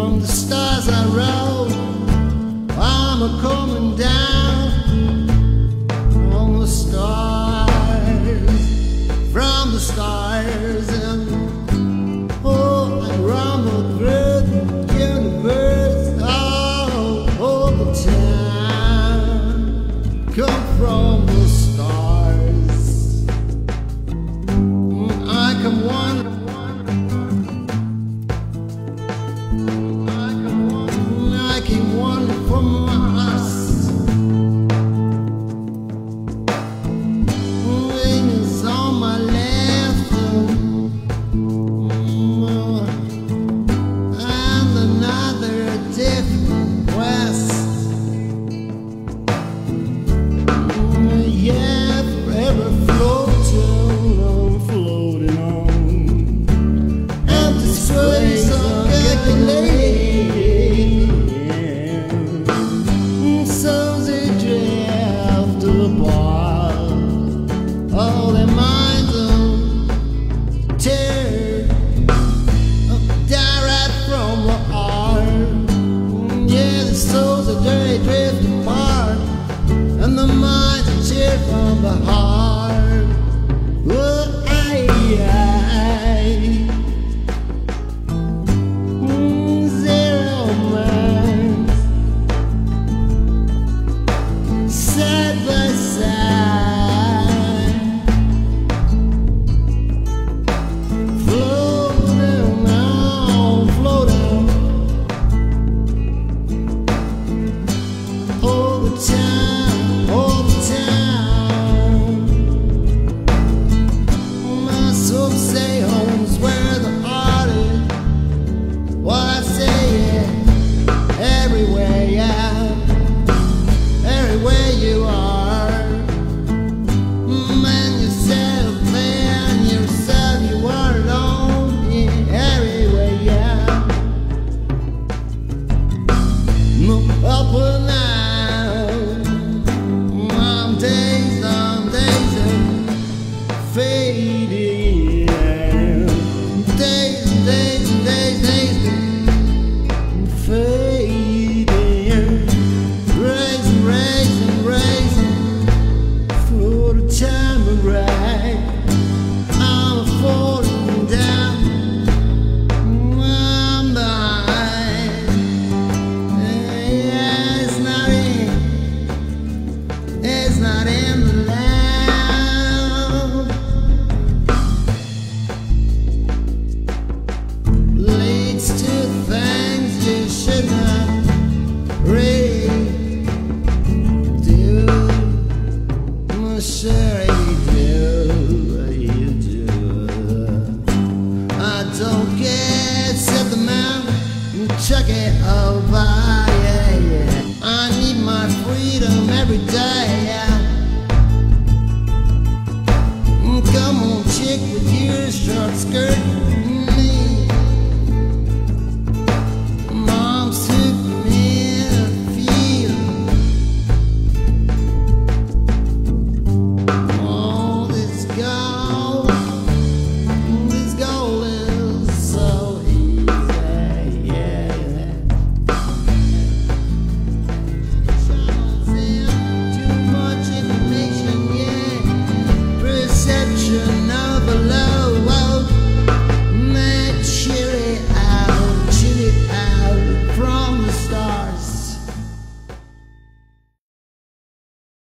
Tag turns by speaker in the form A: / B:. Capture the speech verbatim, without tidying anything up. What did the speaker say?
A: from the stars I rode. I'm a coming down from the stars, from the stars, and oh, I rumble through the universe all over town. Come from the stars, I come wandering. All their minds are tear down right from the heart. Yeah, the souls are dirty, drift apart, and the minds are cheered from the heart. Oh, aye, aye. Mm, zero minds, side by side. Up and down, I'm dazed, I'm dazed and fading. Dazed, dazed, dazed, dazed and fading. Raising, raising, raising for the time of right. I'm falling down. It's not in the land. Leads to things you should not read. Do, I'm sure you do, you do. I don't care, said the man, chuck it over.